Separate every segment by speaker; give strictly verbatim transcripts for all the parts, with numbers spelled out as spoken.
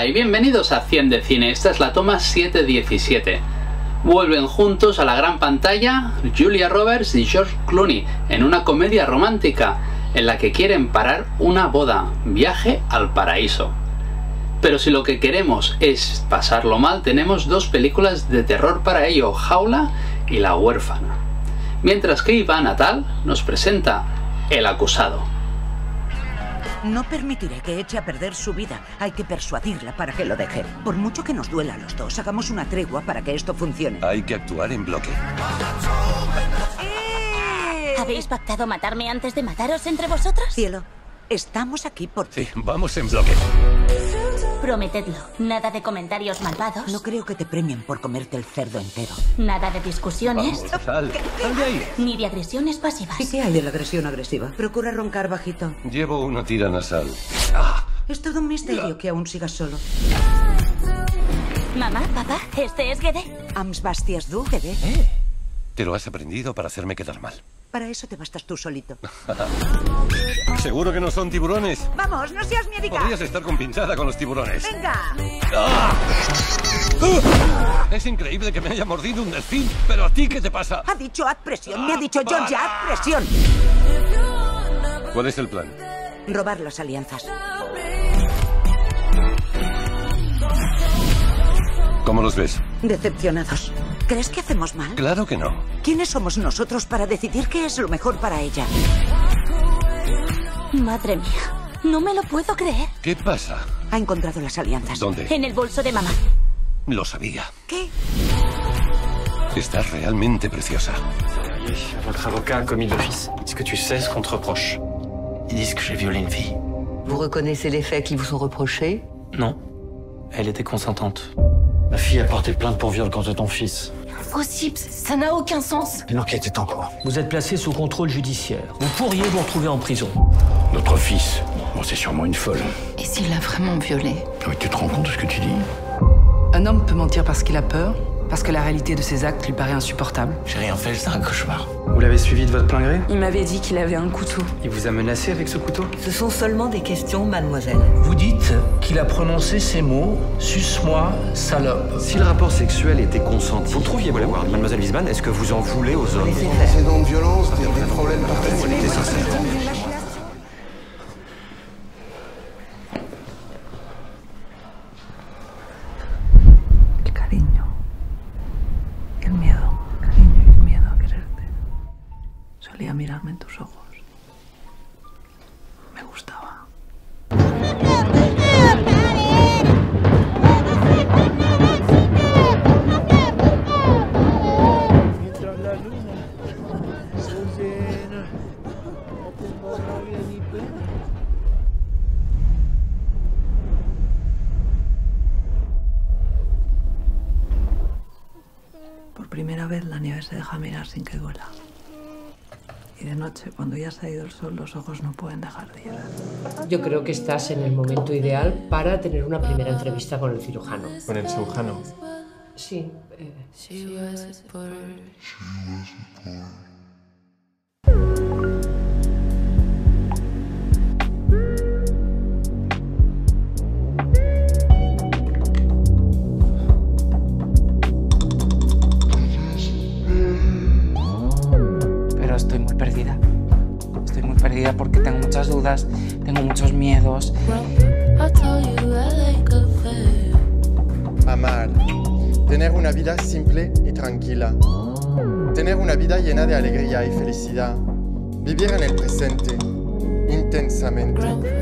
Speaker 1: Hola y bienvenidos a cien de Cine, esta es la toma setecientos diecisiete. Vuelven juntos a la gran pantalla Julia Roberts y George Clooney en una comedia romántica en la que quieren parar una boda, Viaje al Paraíso. Pero si lo que queremos es pasarlo mal, tenemos dos películas de terror para ello, Jaula y La Huérfana. Mientras que Iván Natal nos presenta El Acusado.
Speaker 2: No permitiré que eche a perder su vida. Hay que persuadirla para que lo deje. Por mucho que nos duela a los dos, hagamos una tregua para que esto funcione.
Speaker 3: Hay que actuar en bloque.
Speaker 2: ¡Eh!
Speaker 4: ¿Habéis pactado matarme antes de mataros entre vosotros?
Speaker 2: Cielo, estamos aquí por ti.
Speaker 3: Sí, vamos en bloque.
Speaker 4: Prometedlo. Nada de comentarios malvados.
Speaker 2: No creo que te premien por comerte el cerdo entero.
Speaker 4: Nada de discusiones.
Speaker 3: Vamos, sal. Sal de ahí.
Speaker 4: Ni de agresiones pasivas.
Speaker 2: ¿Y qué hay de la agresión agresiva? Procura roncar bajito.
Speaker 3: Llevo una tira nasal.
Speaker 2: Es todo un misterio que aún sigas solo.
Speaker 4: Mamá, papá, este es Gede.
Speaker 2: Ams bastias du, Gede.
Speaker 3: ¿Eh? Te lo has aprendido para hacerme quedar mal.
Speaker 2: Para eso te bastas tú solito.
Speaker 3: ¿Seguro que no son tiburones?
Speaker 2: ¡Vamos, no seas miedica!
Speaker 3: Podrías estar compinchada con los tiburones.
Speaker 2: ¡Venga!
Speaker 3: ¡Ah! Es increíble que me haya mordido un delfín, pero ¿a ti qué te pasa?
Speaker 2: Ha dicho haz presión, me ha dicho Georgia, haz presión.
Speaker 3: ¿Cuál es el plan?
Speaker 2: Robar las alianzas.
Speaker 3: ¿Cómo los ves?
Speaker 2: Decepcionados. ¿Crees que hacemos mal?
Speaker 3: Claro que no.
Speaker 2: ¿Quiénes somos nosotros para decidir qué es lo mejor para ella?
Speaker 4: Madre mía, no me lo puedo creer.
Speaker 3: ¿Qué pasa?
Speaker 2: Ha encontrado las alianzas.
Speaker 3: ¿Dónde?
Speaker 4: En el bolso de mamá.
Speaker 3: Lo sabía.
Speaker 2: ¿Qué?
Speaker 3: Estás realmente preciosa.
Speaker 5: Votre avocat a commis d'office. Est-ce que tu sais ce qu'on te reproche? Ils disent que j'ai violé une fille.
Speaker 6: Vous reconnaissez les faits qui vous sont reprochés?
Speaker 5: Non. Elle était consentante. Ma fille a porté plainte pour viol contre ton fils.
Speaker 4: Impossible, ça n'a aucun sens.
Speaker 5: L'enquête est en cours.
Speaker 7: Vous êtes placé sous contrôle judiciaire. Vous pourriez vous retrouver en prison.
Speaker 8: Notre fils, bon, c'est sûrement une folle.
Speaker 6: Et s'il a vraiment violé?
Speaker 8: Oui, tu te rends compte de ce que tu dis?
Speaker 9: Un homme peut mentir parce qu'il a peur, parce que la réalité de ses actes lui paraît insupportable.
Speaker 5: J'ai rien fait, c'est un cauchemar. Vous l'avez suivi de votre plein gré?
Speaker 9: Il m'avait dit qu'il avait un couteau.
Speaker 5: Il vous a menacé avec ce couteau?
Speaker 6: Ce sont seulement des questions, mademoiselle.
Speaker 7: Vous dites qu'il a prononcé ces mots « suce-moi, salope ».
Speaker 5: Si le rapport sexuel était consenti, vous trouviez beau l'avoir, mademoiselle Wiesmann, est-ce que vous en voulez aux hommes?
Speaker 10: C'est donc de violence, il y a des problèmes
Speaker 5: Elle était sincère.
Speaker 9: El cariño. El miedo. El cariño y el miedo a quererte. Solía mirarme en tus ojos. Me gustaba.
Speaker 11: Mientras la luna se llena, no tengo rabia ni pena.
Speaker 9: Por primera vez la nieve se deja mirar sin que duela. Y de noche, cuando ya se ha ido el sol, los ojos no pueden dejar de llorar.
Speaker 12: Yo creo que estás en el momento ideal para tener una primera entrevista con el cirujano.
Speaker 5: ¿Con el cirujano?
Speaker 12: Sí. Eh.
Speaker 13: Pero estoy muy perdida. Estoy muy perdida porque tengo muchas dudas, tengo muchos miedos.
Speaker 10: Amar. Tener una vida simple y tranquila. Tener una vida llena de alegría y felicidad. Vivir en el presente, intensamente.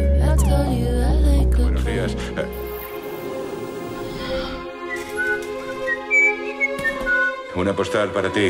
Speaker 8: Buenos días. Eh, Una postal para ti.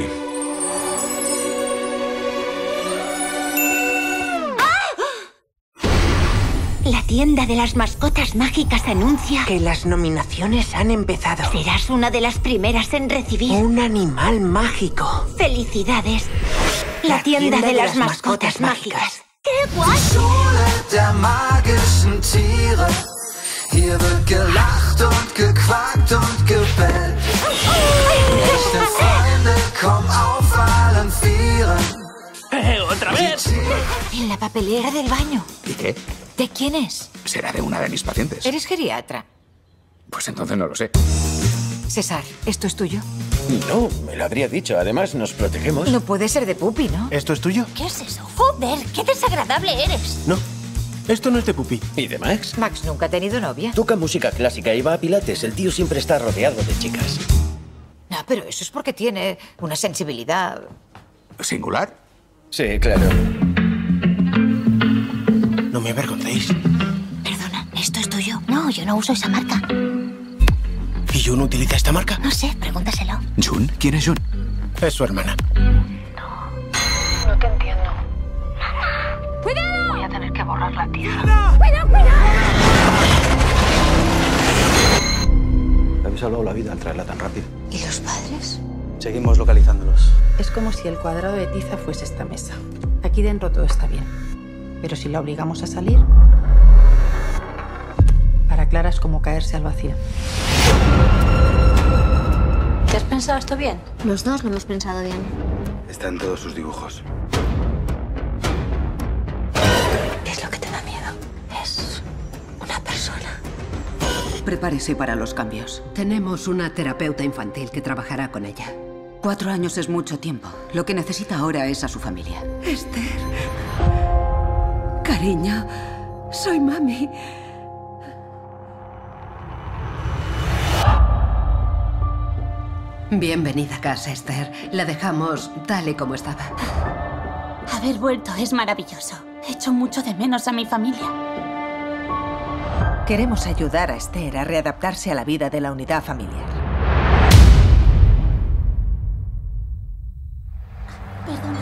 Speaker 4: La tienda de las mascotas mágicas anuncia
Speaker 2: Que las nominaciones han empezado.
Speaker 4: serás una de las primeras en recibir.
Speaker 2: Un animal mágico.
Speaker 4: ¡Felicidades! La, tienda, de, las, mascotas, mágicas. ¡Qué guay!
Speaker 14: Der magischen Tiere. Hier wird gelacht und gequakt und gebellt. Echte Freunde, komm auf allen Vieren.
Speaker 7: ¡Eh, otra vez!
Speaker 4: En la papelera del baño.
Speaker 15: ¿Y qué?
Speaker 4: ¿De quién es?
Speaker 15: Será de una de mis pacientes.
Speaker 4: ¿Eres geriatra?
Speaker 15: Pues entonces no lo sé.
Speaker 16: César, ¿esto es tuyo?
Speaker 17: No, me lo habría dicho. Además, nos protegemos.
Speaker 16: No puede ser de Pupi, ¿no?
Speaker 18: ¿Esto es tuyo?
Speaker 4: ¿Qué es eso? Joder, qué desagradable eres.
Speaker 18: No, esto no es de Pupi.
Speaker 17: ¿Y de Max?
Speaker 16: Max nunca ha tenido novia.
Speaker 17: Toca música clásica y va a pilates. El tío siempre está rodeado de chicas.
Speaker 16: No, pero eso es porque tiene una sensibilidad...
Speaker 18: ¿Singular?
Speaker 17: Sí, claro.
Speaker 18: No me avergoncéis.
Speaker 4: Perdona, ¿esto es tuyo? No, yo no uso esa marca.
Speaker 18: ¿Y Jun utiliza esta marca?
Speaker 4: No sé, pregúntaselo.
Speaker 18: ¿Jun? ¿Quién es Jun? Es su hermana.
Speaker 9: No te entiendo.
Speaker 4: ¡Cuidado!
Speaker 9: Voy a tener que borrar la tiza.
Speaker 4: ¡Cuidado, cuidado!
Speaker 5: ¿Te habéis salvado la vida al traerla tan rápido?
Speaker 4: ¿Y los padres?
Speaker 5: Seguimos localizándolos.
Speaker 19: Es como si el cuadrado de tiza fuese esta mesa. Aquí dentro todo está bien. Pero si la obligamos a salir, para Clara es como caerse al vacío.
Speaker 9: ¿Te has pensado esto bien?
Speaker 4: Los dos lo hemos pensado bien.
Speaker 5: Está en todos sus dibujos.
Speaker 4: ¿Qué es lo que te da miedo? Es una persona.
Speaker 20: Prepárese para los cambios. Tenemos una terapeuta infantil que trabajará con ella. Cuatro años es mucho tiempo. Lo que necesita ahora es a su familia.
Speaker 2: Esther. Cariño, soy mami.
Speaker 20: Bienvenida a casa, Esther. La dejamos tal y como estaba.
Speaker 4: Haber vuelto es maravilloso. Echo mucho de menos a mi familia.
Speaker 6: Queremos ayudar a Esther a readaptarse a la vida de la unidad familiar.
Speaker 4: Perdona.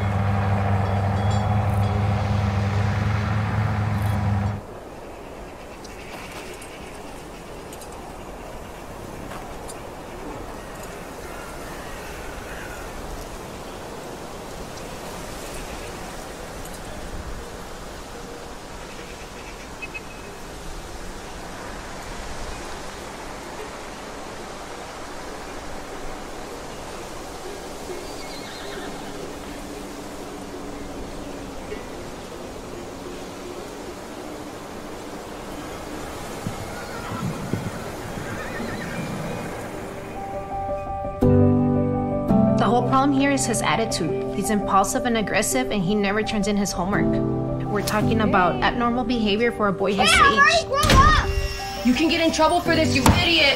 Speaker 21: The whole problem here is his attitude. He's impulsive and aggressive, and he never turns in his homework. We're talking about abnormal behavior for a boy his age.
Speaker 22: You can get in trouble for this, you idiot!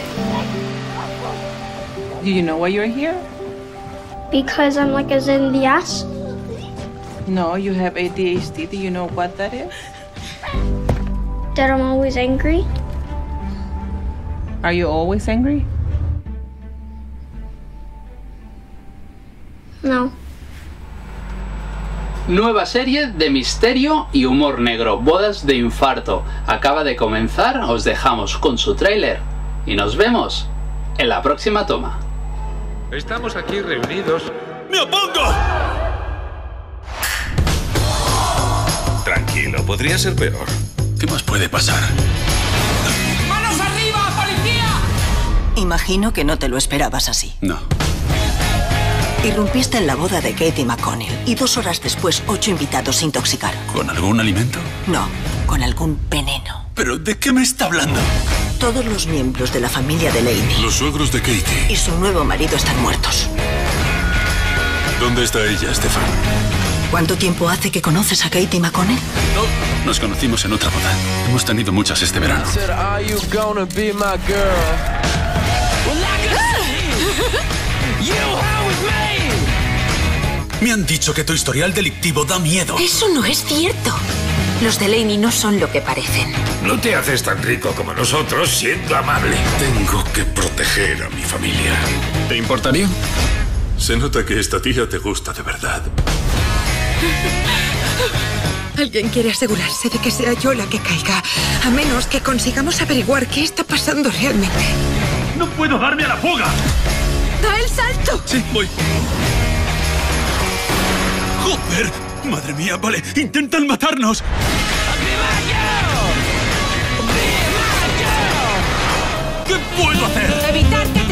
Speaker 13: Do you know why you're here?
Speaker 23: Because I'm like as in the ass.
Speaker 13: No, you have A D H D. Do you know what that is?
Speaker 23: That I'm always angry.
Speaker 13: Are you always angry?
Speaker 23: No.
Speaker 1: Nueva serie de misterio y humor negro, Bodas de infarto. Acaba de comenzar, os dejamos con su tráiler y nos vemos en la próxima toma.
Speaker 8: Estamos aquí reunidos.
Speaker 3: ¡Me opongo! Tranquilo, podría ser peor. ¿Qué más puede pasar?
Speaker 22: ¡Manos arriba, policía!
Speaker 24: Imagino que no te lo esperabas así.
Speaker 3: No.
Speaker 24: Irrumpiste en la boda de Katie McConnell y dos horas después ocho invitados se intoxicaron.
Speaker 3: ¿Con algún alimento?
Speaker 24: No, con algún veneno.
Speaker 3: ¿Pero de qué me está hablando?
Speaker 24: Todos los miembros de la familia de Laney
Speaker 3: Los suegros de Katie.
Speaker 24: y su nuevo marido están muertos.
Speaker 3: ¿Dónde está ella, Stefan?
Speaker 24: ¿Cuánto tiempo hace que conoces a Katie McConnell?
Speaker 3: No. Nos conocimos en otra boda. Hemos tenido muchas este verano. Me han dicho que tu historial delictivo da miedo.
Speaker 24: Eso no es cierto. Los Delaney no son lo que parecen.
Speaker 8: No te haces tan rico como nosotros siendo amable.
Speaker 3: Tengo que proteger a mi familia. ¿Te importaría? Se nota que esta tía te gusta de verdad.
Speaker 2: Alguien quiere asegurarse de que sea yo la que caiga, a menos que consigamos averiguar qué está pasando realmente.
Speaker 3: ¡No puedo darme a la fuga!
Speaker 2: ¡Da el salto!
Speaker 3: Sí, voy. ¡Joder! ¡Madre mía! Vale, intentan matarnos. ¿Qué puedo hacer?
Speaker 2: ¡Evitar que